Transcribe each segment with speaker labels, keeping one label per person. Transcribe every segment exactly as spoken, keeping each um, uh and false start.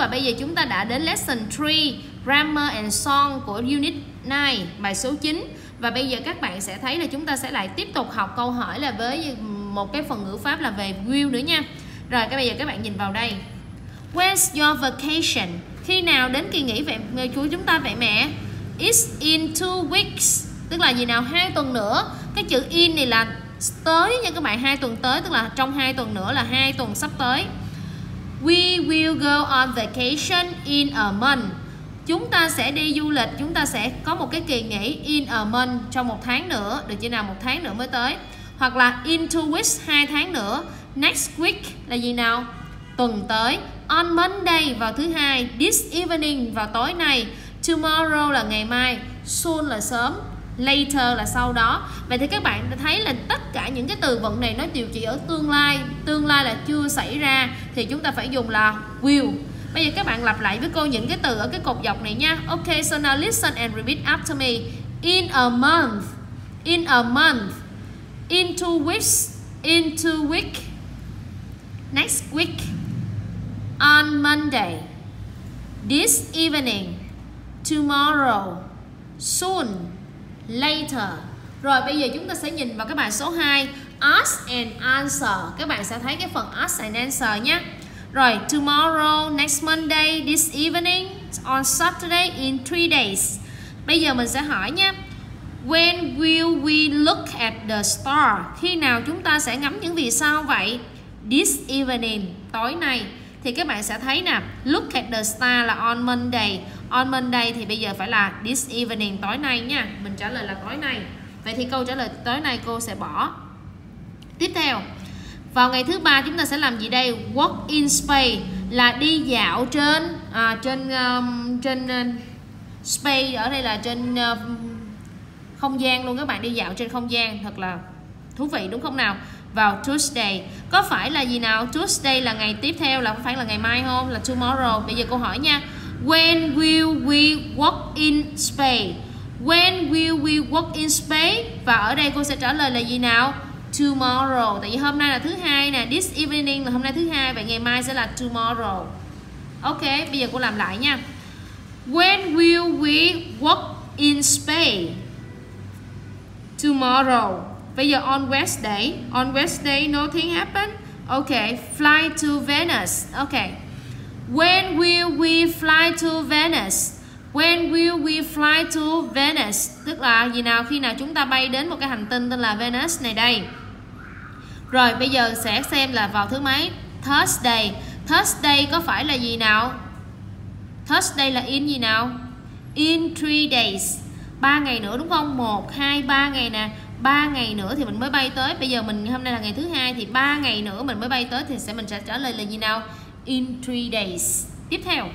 Speaker 1: và bây giờ chúng ta đã đến lesson ba, Grammar and Song của Unit chín, bài số chín. Và bây giờ các bạn sẽ thấy là chúng ta sẽ lại tiếp tục học câu hỏi là với một cái phần ngữ pháp là về will nữa nha. Rồi cái bây giờ các bạn nhìn vào đây. When's your vacation? Khi nào đến kỳ nghỉ vậy của chúng ta vậy mẹ? It's in two weeks. Tức là gì nào? Hai tuần nữa. Cái chữ in này là tới nha các bạn, hai tuần tới, tức là trong hai tuần nữa là hai tuần sắp tới. We will go on vacation in a month. Chúng ta sẽ đi du lịch, chúng ta sẽ có một cái kỳ nghỉ in a month trong một tháng nữa, được chưa nào? Một tháng nữa mới tới. Hoặc là in two weeks, hai tháng nữa. Next week là gì nào? Tuần tới. On Monday vào thứ hai. This evening vào tối nay. Tomorrow là ngày mai. Soon là sớm. Later là sau đó. Vậy thì các bạn thấy là tất cả những cái từ vựng này nó đều chỉ ở tương lai. Tương lai là chưa xảy ra thì chúng ta phải dùng là will. Bây giờ các bạn lặp lại với cô những cái từ ở cái cột dọc này nha. Ok, so now listen and repeat after me. In a month. In a month. In two weeks. In two weeks. Next week. On Monday. This evening. Tomorrow. Soon. Later. Rồi bây giờ chúng ta sẽ nhìn vào cái bài số hai, Ask and Answer. Các bạn sẽ thấy cái phần Ask and Answer nhé. Rồi, tomorrow, next Monday, this evening, on Saturday, in three days. Bây giờ mình sẽ hỏi nha. When will we look at the star? Khi nào chúng ta sẽ ngắm những vì sao vậy? This evening, tối nay. Thì các bạn sẽ thấy nè, look at the star là on Monday. On Monday thì bây giờ phải là this evening, tối nay nha. Mình trả lời là tối nay. Vậy thì câu trả lời tối nay cô sẽ bỏ. Tiếp theo, vào ngày thứ ba chúng ta sẽ làm gì đây? Walk in space là đi dạo trên à, trên um, trên uh, space, ở đây là trên uh, không gian luôn các bạn, đi dạo trên không gian, thật là thú vị đúng không nào? Vào Tuesday, có phải là gì nào? Tuesday là ngày tiếp theo, là không phải là ngày mai không? Là tomorrow. Bây giờ cô hỏi nha. When will we walk in space? When will we walk in space? Và ở đây cô sẽ trả lời là gì nào? Tomorrow. Tại vì hôm nay là thứ hai nè, this evening là hôm nay thứ hai, vậy ngày mai sẽ là tomorrow. Ok, bây giờ cô làm lại nha. When will we walk in space? Tomorrow. Bây giờ on Wednesday, on Wednesday nothing happened. Ok, fly to Venus. Ok. When will we fly to Venus? When will we fly to Venus? Tức là gì nào? Khi nào chúng ta bay đến một cái hành tinh tên là Venus này đây. Rồi bây giờ sẽ xem là vào thứ mấy? Thursday. Thursday có phải là gì nào? Thursday là in gì nào? In three days. ba ngày nữa đúng không? một, hai, ba ngày nè. ba ngày nữa thì mình mới bay tới. Bây giờ mình hôm nay là ngày thứ hai thì ba ngày nữa mình mới bay tới thì sẽ mình sẽ trả lời là gì nào? In three days. Tiếp theo.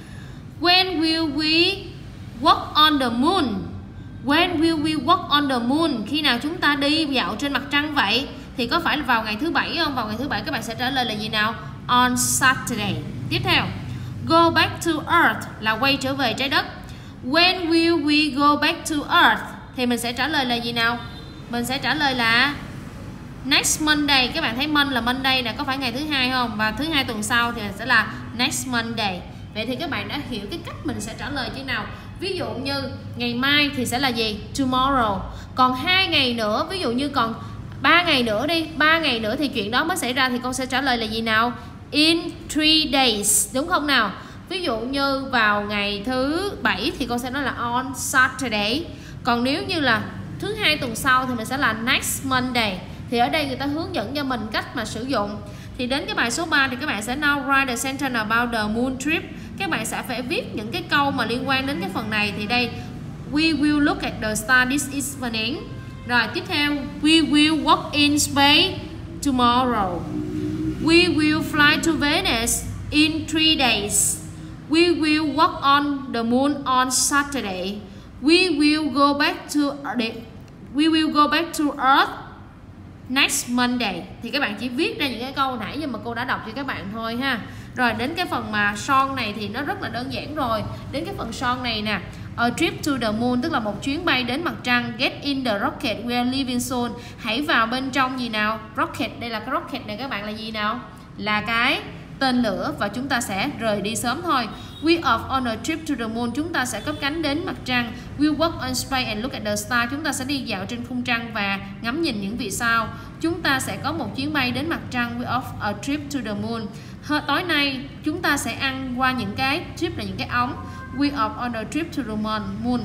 Speaker 1: When will we walk on the moon? When will we walk on the moon? Khi nào chúng ta đi dạo trên mặt trăng vậy? Thì có phải là vào ngày thứ bảy không? Vào ngày thứ bảy các bạn sẽ trả lời là gì nào? On Saturday. Tiếp theo. Go back to Earth là quay trở về trái đất. When will we go back to Earth? Thì mình sẽ trả lời là gì nào? Mình sẽ trả lời là next Monday. Các bạn thấy Monday là Monday nè, có phải ngày thứ hai không? Và thứ hai tuần sau thì sẽ là next Monday. Vậy thì các bạn đã hiểu cái cách mình sẽ trả lời như nào. Ví dụ như ngày mai thì sẽ là gì? Tomorrow. Còn hai ngày nữa, ví dụ như còn ba ngày nữa đi, ba ngày nữa thì chuyện đó mới xảy ra thì con sẽ trả lời là gì nào? In three days, đúng không nào? Ví dụ như vào ngày thứ bảy thì con sẽ nói là on Saturday. Còn nếu như là thứ hai tuần sau thì mình sẽ là next Monday. Thì ở đây người ta hướng dẫn cho mình cách mà sử dụng. Thì đến cái bài số ba thì các bạn sẽ now write the sentence about the moon trip. Các bạn sẽ phải viết những cái câu mà liên quan đến cái phần này. Thì đây, we will look at the star this evening. Rồi tiếp theo, we will walk in space tomorrow. We will fly to Venus in three days. We will walk on the moon on Saturday. We will go back to We will go back to Earth next Monday. Thì các bạn chỉ viết ra những cái câu nãy giờ mà cô đã đọc cho các bạn thôi ha. Rồi đến cái phần mà son này thì nó rất là đơn giản rồi. Đến cái phần son này nè, a trip to the moon tức là một chuyến bay đến mặt trăng. Get in the rocket, we are leaving soon. Hãy vào bên trong gì nào? Rocket, đây là cái rocket này các bạn là gì nào? Là cái tên lửa và chúng ta sẽ rời đi sớm thôi. We off on a trip to the moon, chúng ta sẽ cất cánh đến mặt trăng. We walk on space and look at the stars, chúng ta sẽ đi dạo trên khung trăng và ngắm nhìn những vì sao. Chúng ta sẽ có một chuyến bay đến mặt trăng. We off a trip to the moon. Tối nay chúng ta sẽ ăn qua những cái trip là những cái ống. We off on a trip to the moon.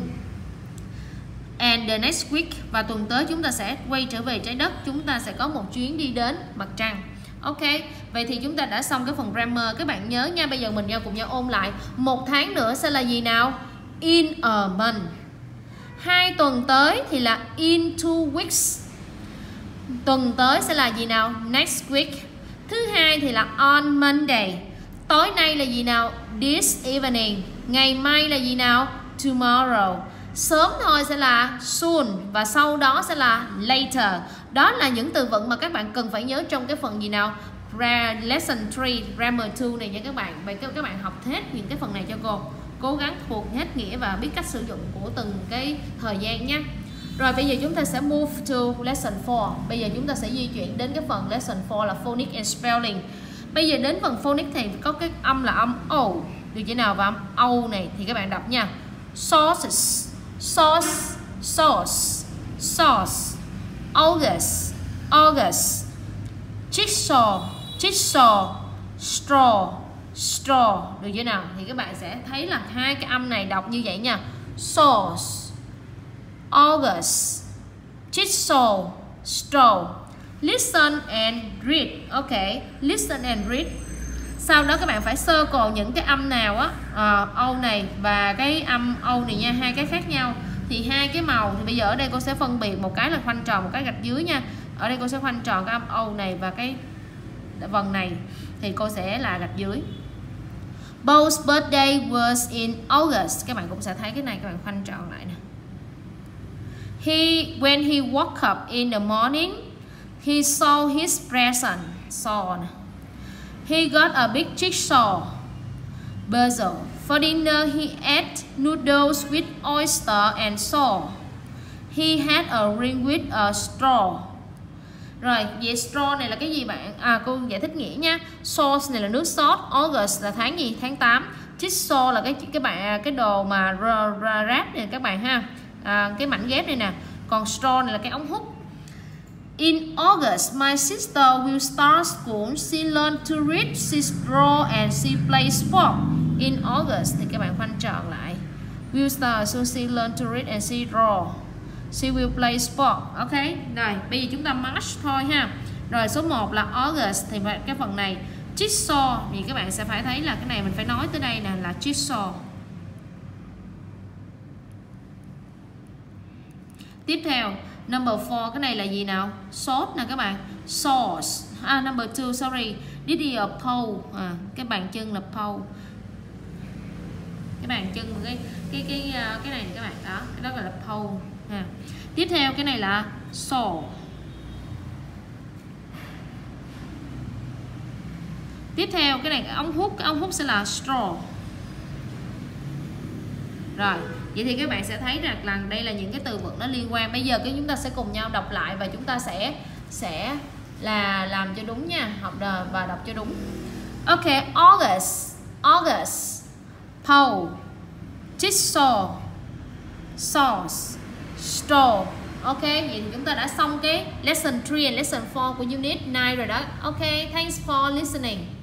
Speaker 1: And the next week, và tuần tới chúng ta sẽ quay trở về trái đất, chúng ta sẽ có một chuyến đi đến mặt trăng. Ok, vậy thì chúng ta đã xong cái phần grammar. Các bạn nhớ nha, bây giờ mình nhau cùng nhau ôn lại. Một tháng nữa sẽ là gì nào? In a month. Hai tuần tới thì là in two weeks. Tuần tới sẽ là gì nào? Next week. Thứ hai thì là on Monday. Tối nay là gì nào? This evening. Ngày mai là gì nào? Tomorrow. Sớm thôi sẽ là soon và sau đó sẽ là later. Đó là những từ vựng mà các bạn cần phải nhớ trong cái phần gì nào? Lesson ba, Grammar hai này nha các bạn. Vậy các bạn học hết những cái phần này cho cô. Cố gắng thuộc hết nghĩa và biết cách sử dụng của từng cái thời gian nha. Rồi bây giờ chúng ta sẽ move to lesson bốn. Bây giờ chúng ta sẽ di chuyển đến cái phần lesson bốn là phonics and spelling. Bây giờ đến phần phonics thì có cái âm là âm O. Được chưa nào? Và âm O này thì các bạn đọc nha. Sauces, sauce, sauce, sauce. August, August. Jigsaw, jigsaw. Straw, straw. Được chưa nào? Thì các bạn sẽ thấy là hai cái âm này đọc như vậy nha. Sauce, August, jigsaw, straw. Listen and read. Ok, listen and read. Sau đó các bạn phải circle những cái âm nào á, à, O này và cái âm O này nha, hai cái khác nhau. Thì hai cái màu thì bây giờ ở đây cô sẽ phân biệt, một cái là khoanh tròn, một cái gạch dưới nha. Ở đây cô sẽ khoanh tròn cái âm O này và cái vần này thì cô sẽ là gạch dưới. Bo's birthday was in August. Các bạn cũng sẽ thấy cái này, các bạn khoanh tròn lại nè. He when he woke up in the morning, he saw his present. Saw nè. He got a big jigsaw puzzle. For dinner, he ate noodles with oyster and salt. He had a ring with a straw. Rồi, vậy straw này là cái gì bạn? À, cô giải thích nghĩa nha. Sauce này là nước sốt. August là tháng gì? Tháng tám. Jigsaw là cái cái bạn cái đồ mà ráp này các bạn ha. À, cái mảnh ghép này nè. Còn straw này là cái ống hút. In August, my sister will start school. She learned to read, she draw and she plays sport. In August thì các bạn khoanh tròn lại. Will start, so she learned to read and she draw. She will play sport. Ok, rồi bây giờ chúng ta march thôi ha. Rồi số một là August thì cái phần này jigsaw thì các bạn sẽ phải thấy là cái này mình phải nói tới đây nè là jigsaw. Tiếp theo number four, cái này là gì nào? Salt nè các bạn. Sauce. À number two, sorry. This is a pole. À, cái bàn chân là pole. Cái bàn chân cái cái cái cái này các bạn đó, cái đó gọi là pole ha. Tiếp theo cái này là saw. Tiếp theo cái này cái ống hút, cái ống hút sẽ là straw. Rồi, vậy thì các bạn sẽ thấy rằng là đây là những cái từ vựng nó liên quan. Bây giờ cái chúng ta sẽ cùng nhau đọc lại và chúng ta sẽ sẽ là làm cho đúng nha, học và đọc cho đúng. Ok, August, August, pole, jigsaw, sauce, straw. Ok, vậy thì chúng ta đã xong cái lesson ba and lesson four của unit nine rồi đó. Ok, thanks for listening.